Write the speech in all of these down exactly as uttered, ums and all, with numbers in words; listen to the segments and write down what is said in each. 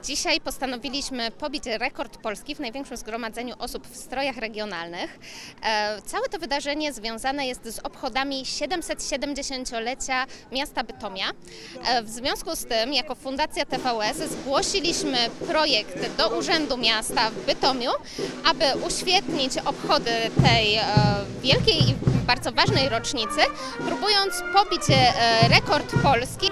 Dzisiaj postanowiliśmy pobić rekord Polski w największym zgromadzeniu osób w strojach regionalnych. Całe to wydarzenie związane jest z obchodami siedemset-siedemdziesięciolecia miasta Bytomia. W związku z tym, jako Fundacja T V S zgłosiliśmy projekt do Urzędu Miasta w Bytomiu, aby uświetnić obchody tej wielkiej i bardzo ważnej rocznicy, próbując pobić rekord Polski.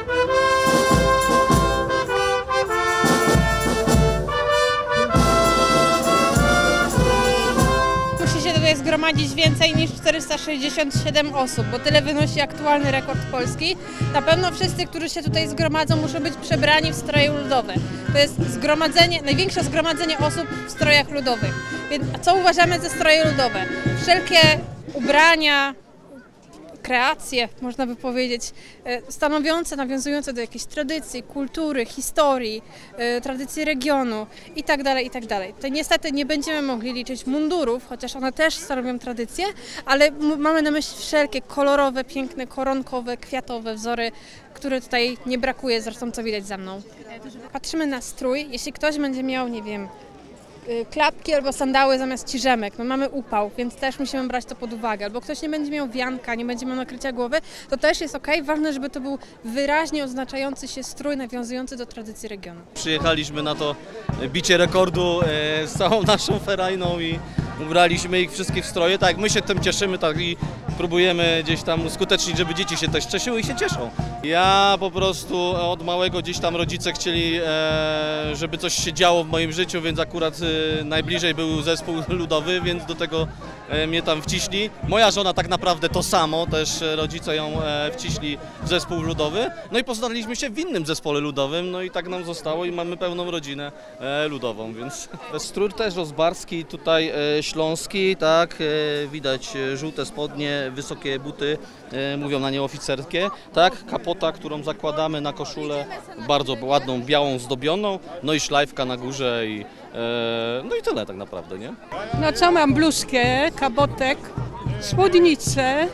Musi się tutaj zgromadzić więcej niż czterysta sześćdziesiąt siedem osób, bo tyle wynosi aktualny rekord Polski. Na pewno wszyscy, którzy się tutaj zgromadzą, muszą być przebrani w stroje ludowe. To jest zgromadzenie, największe zgromadzenie osób w strojach ludowych. Więc a co uważamy za stroje ludowe? Wszelkie ubrania, kreacje, można by powiedzieć, stanowiące, nawiązujące do jakiejś tradycji, kultury, historii, tradycji regionu itd., itd. Tutaj niestety nie będziemy mogli liczyć mundurów, chociaż one też stanowią tradycję, ale mamy na myśli wszelkie kolorowe, piękne, koronkowe, kwiatowe wzory, które tutaj nie brakuje, zresztą co widać za mną. Patrzymy na strój, jeśli ktoś będzie miał, nie wiem, klapki albo sandały zamiast ciżemek. No mamy upał, więc też musimy brać to pod uwagę. Albo ktoś nie będzie miał wianka, nie będzie miał nakrycia głowy, to też jest ok. Ważne, żeby to był wyraźnie oznaczający się strój nawiązujący do tradycji regionu. Przyjechaliśmy na to bicie rekordu z całą naszą ferajną i ubraliśmy ich wszystkich w stroje. Tak, my się tym cieszymy, tak i próbujemy gdzieś tam uskutecznić, żeby dzieci się też cieszyły i się cieszą. Ja po prostu od małego gdzieś tam rodzice chcieli, żeby coś się działo w moim życiu, więc akurat najbliżej był zespół ludowy, więc do tego mnie tam wciśli. Moja żona tak naprawdę to samo, też rodzice ją wciśli w zespół ludowy. No i poznaliśmy się w innym zespole ludowym, no i tak nam zostało i mamy pełną rodzinę ludową, więc... Strój też rozbarski, tutaj śląski, tak, widać żółte spodnie, wysokie buty, mówią na nie oficerskie, tak, kapota, którą zakładamy na koszulę, bardzo ładną, białą, zdobioną, no i szlajfka na górze i no i tyle tak naprawdę, nie? No co mam, bluzkę, kabotek, spódnicę,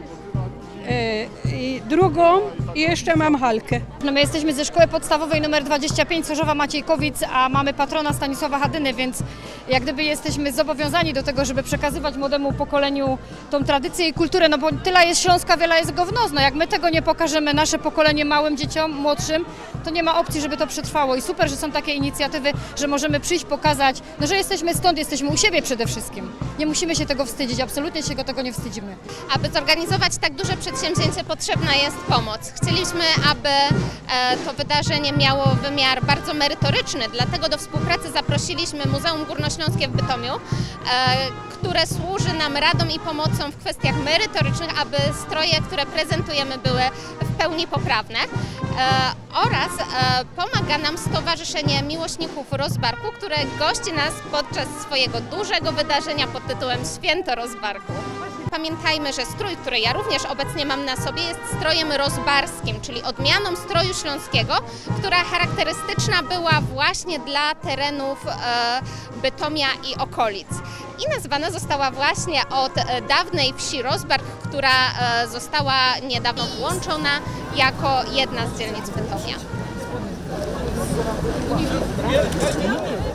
i drugą i jeszcze mam halkę. No my jesteśmy ze szkoły podstawowej numer dwadzieścia pięć Sorzowa Maciejkowic, a mamy patrona Stanisława Hadyny, więc jak gdyby jesteśmy zobowiązani do tego, żeby przekazywać młodemu pokoleniu tą tradycję i kulturę, no bo tyle jest Śląska, wiele jest Gówno. Jak my tego nie pokażemy, nasze pokolenie małym dzieciom, młodszym, to nie ma opcji, żeby to przetrwało i super, że są takie inicjatywy, że możemy przyjść, pokazać, no że jesteśmy stąd, jesteśmy u siebie przede wszystkim. Nie musimy się tego wstydzić, absolutnie się tego nie wstydzimy. Aby zorganizować tak duże przedsięwzięcie, potrzebna jest pomoc. Chcieliśmy, aby to wydarzenie miało wymiar bardzo merytoryczny, dlatego do współpracy zaprosiliśmy Muzeum Górnośląskie w Bytomiu, które służy nam radą i pomocą w kwestiach merytorycznych, aby stroje, które prezentujemy, były w pełni poprawne. Oraz pomaga nam Stowarzyszenie Miłośników Rozbarku, które gości nas podczas swojego dużego wydarzenia pod tytułem Święto Rozbarku. Pamiętajmy, że strój, który ja również obecnie mam na sobie, jest strojem rozbarskim, czyli odmianą stroju śląskiego, która charakterystyczna była właśnie dla terenów Bytomia i okolic. I nazwana została właśnie od dawnej wsi Rozbark, która została niedawno włączona jako jedna z dzielnic Bytomia.